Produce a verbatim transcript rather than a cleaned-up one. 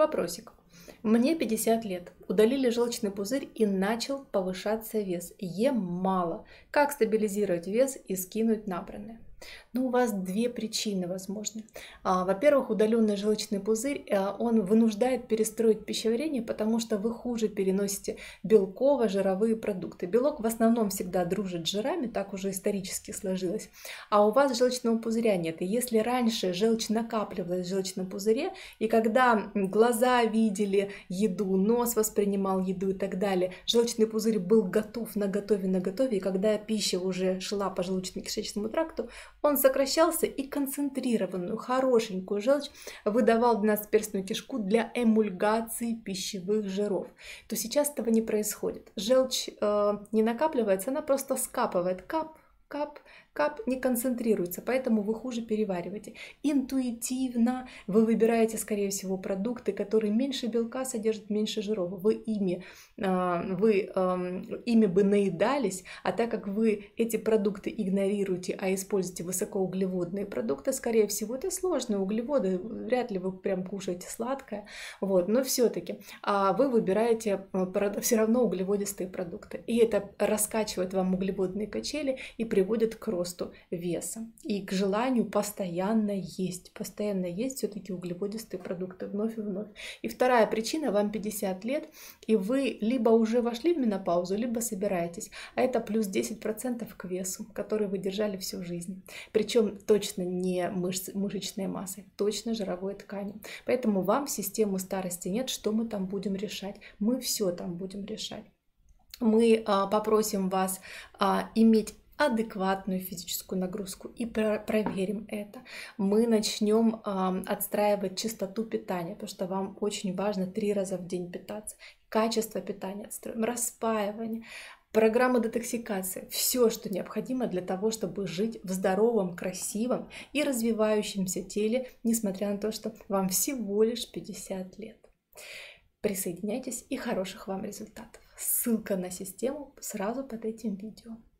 Вопросик. Мне пятьдесят лет, удалили желчный пузырь и начал повышаться вес. Ем мало. Как стабилизировать вес и скинуть набранное? Ну, у вас две причины возможны. А, Во-первых, удаленный желчный пузырь, а, он вынуждает перестроить пищеварение, потому что вы хуже переносите белково-жировые продукты. Белок в основном всегда дружит с жирами, так уже исторически сложилось. А у вас желчного пузыря нет. И если раньше желчь накапливалась в желчном пузыре, и когда глаза видели еду, нос воспринимал еду и так далее, желчный пузырь был готов, наготове, наготове, и когда пища уже шла по желудочно-кишечному тракту, он сокращался и концентрированную, хорошенькую желчь выдавал в двенадцатиперстную кишку для эмульгации пищевых жиров. То сейчас этого не происходит. Желчь э, не накапливается, она просто скапывает. Кап, кап, кап, не концентрируется, поэтому вы хуже перевариваете. Интуитивно вы выбираете, скорее всего, продукты, которые меньше белка содержат, меньше жиров. Вы ими, вы ими бы наедались, а так как вы эти продукты игнорируете, а используете высокоуглеводные продукты, скорее всего, это сложные углеводы, вряд ли вы прям кушаете сладкое, вот, но все-таки вы выбираете все равно углеводистые продукты. И это раскачивает вам углеводные качели и приводит к росту росту веса и к желанию постоянно есть, постоянно есть все-таки углеводистые продукты вновь и вновь. И вторая причина, вам пятьдесят лет, и вы либо уже вошли в менопаузу, либо собираетесь, а это плюс десять процентов к весу, который вы держали всю жизнь. Причем точно не мышц, мышечной массой, точно жировой тканью. Поэтому вам систему старости нет, что мы там будем решать? Мы все там будем решать. Мы а, попросим вас а, иметь адекватную физическую нагрузку и про проверим это. Мы начнем э, отстраивать частоту питания, потому что вам очень важно три раза в день питаться. Качество питания отстроим, распаивание, программа детоксикации. Все, что необходимо для того, чтобы жить в здоровом, красивом и развивающемся теле, несмотря на то, что вам всего лишь пятьдесят лет. Присоединяйтесь и хороших вам результатов. Ссылка на систему сразу под этим видео.